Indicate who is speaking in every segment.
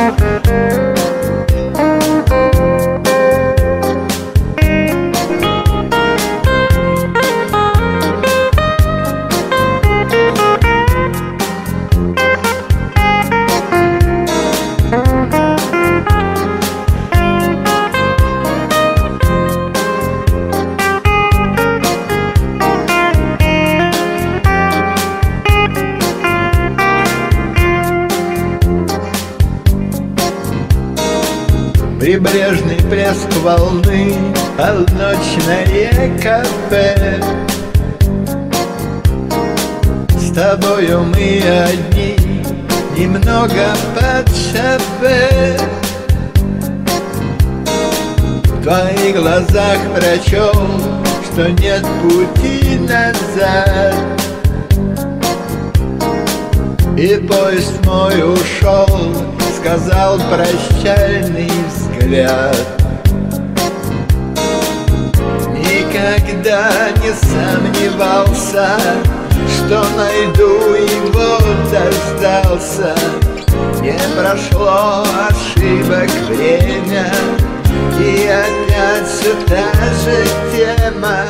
Speaker 1: Прибрежный плеск волны, полночное кафе. С тобою мы одни, немного под шофе. В твоих глазах прочел, что нет пути назад. И поезд мой ушел, сказал прощальный взгляд. Никогда не сомневался, что найду его, дождался. Не прошло ошибок время, и опять все та же тема.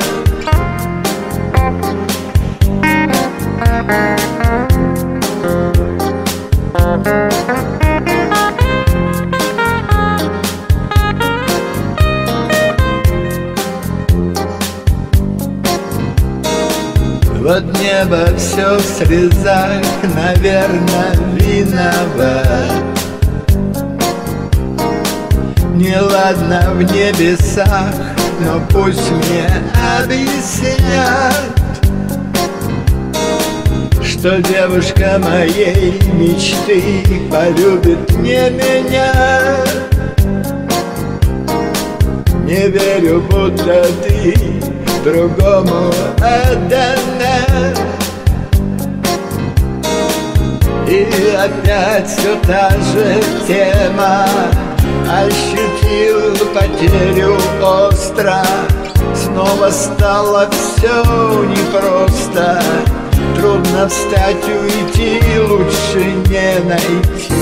Speaker 1: Вот небо все в слезах, наверное, виноват. Неладно в небесах, но пусть мне объяснят, что девушка моей мечты полюбит не меня. Не верю, будто ты другому отдана. И опять все та же тема. Ощутил потерю остро. Снова стало все непросто. Трудно встать, уйти, лучше не найти.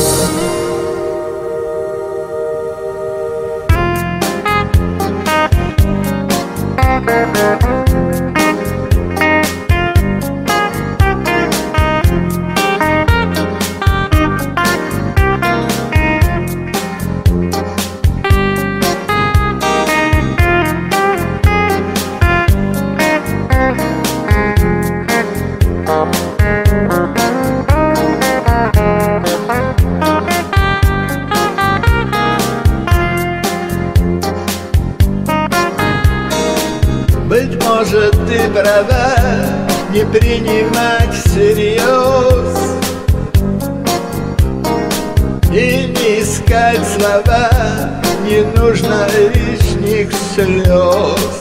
Speaker 1: Быть может, ты права, не принимать всерьез и не искать слова, не нужно лишних слез.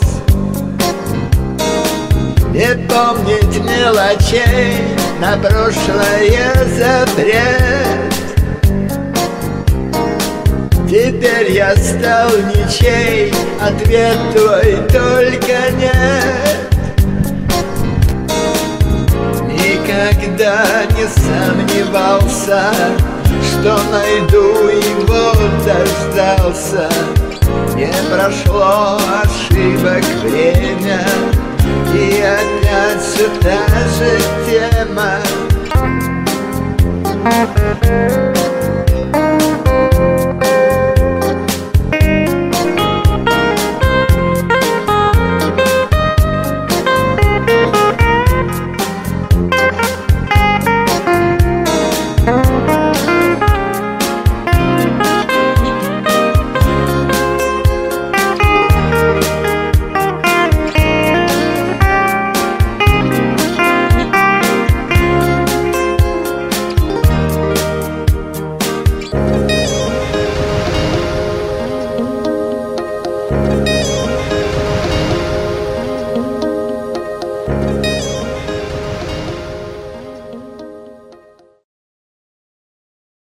Speaker 1: Не помнить мелочей, на прошлое запрет. Теперь я стал ничей, ответ твой только нет. Никогда не сомневался, что найду его, дождался. Не прошло ошибок время, и опять все та же тема.